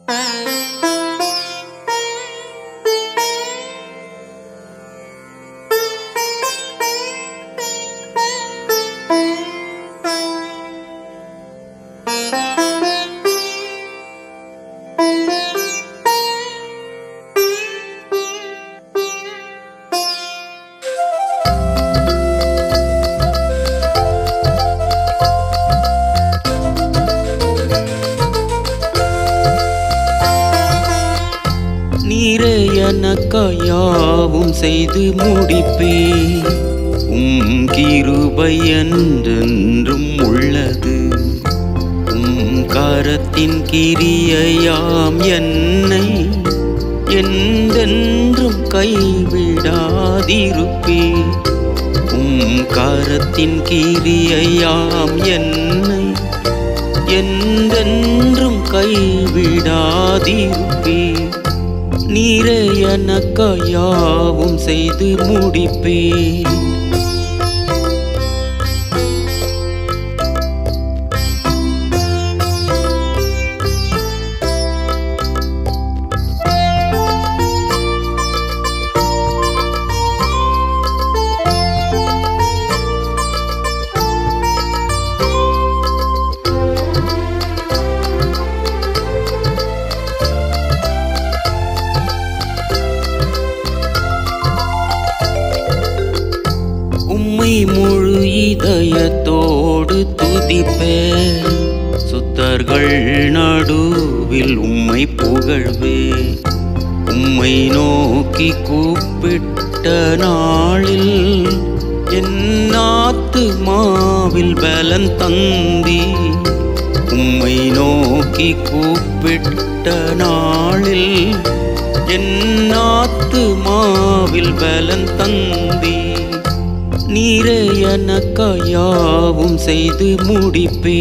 நீரே எனக்காயாவும் செய்து முடிப்பே கிருபை என்றென்றும் உள்ளது கரத்தின் கிரியையாம் என்னை என்றென்றும் கைவிடாதிருப்பே கரத்தின் கிரியையாம் என்னை என்றென்றும் கைவிடாதிருப்பே நீரே எனக்காயாவும் செய்து முடிப்பே முழு இதயத்தோடு துதிப்பே சுத்தர்கள் நடுவில் உம்மை புகழ்வே உம்மை நோக்கி கூப்பிட்ட நாளில் என் ஆத்துமாவில் பலன் தந்தி உம்மை நோக்கி கூப்பிட்ட நாளில் என் ஆத்துமாவில் பலன் தந்தி நீரே எனக்காயாவும் செய்து முடிப்பே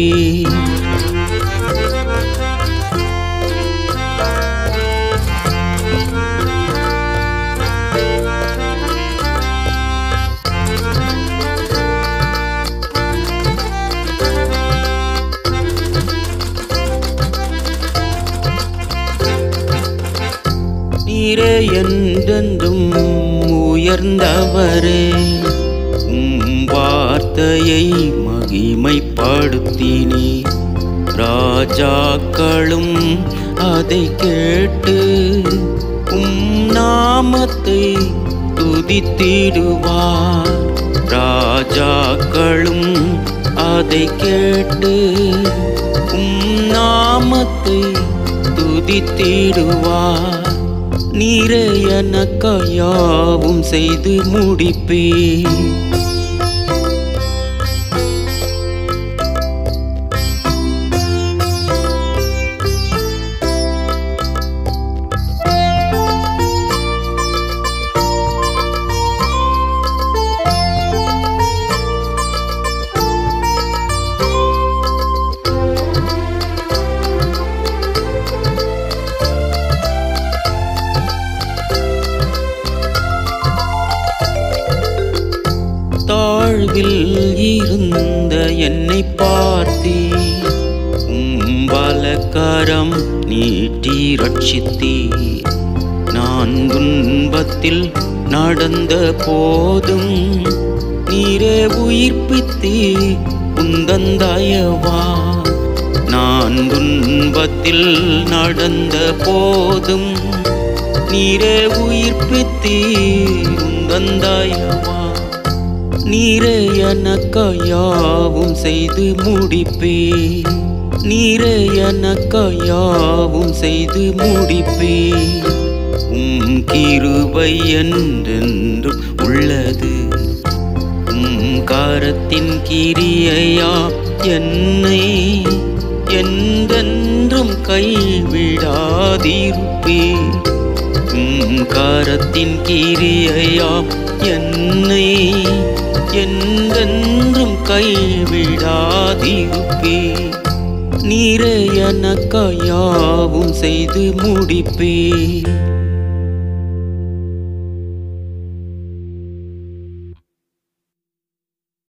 நீரே என்றென்றும் உயர்ந்தவரே வார்த்தையை மகிமைப்படுத்தினே ராஜாக்களும் அதை கேட்டு நாமத்தை துதித்திடுவார் ராஜாக்களும் அதை கேட்டு நாமத்தை துதித்திடுவார் நீரே எனக்காயாவும் செய்து முடிப்பே தாழ்வில் இருந்த என்னை பார்த்தீ வலக்கரம் நீட்டி ரட்சித்தீ நான் துன்பத்தில் நடந்த போதும் நீரே உயிர்ப்பித்தீ உந்தந்தயவா நான் துன்பத்தில் நடந்த போதும் நீரே உயிர்ப்பித்தீ உந்தந்தயவா நீரே எனக்காயாவும் செய்து முடிப்பே நீரே எனக்காயாவும் செய்து முடிப்பே கிருபை என்றென்றும் உள்ளது கரத்தின் கிரியையா என்னை என்றென்றும் கைவிடாதிருப்பே கரத்தின் கிரியையா என்னை என்றென்றும் கைவிடாதிருப்பே நீரே எனக்காயாவும் செய்து முடிப்பே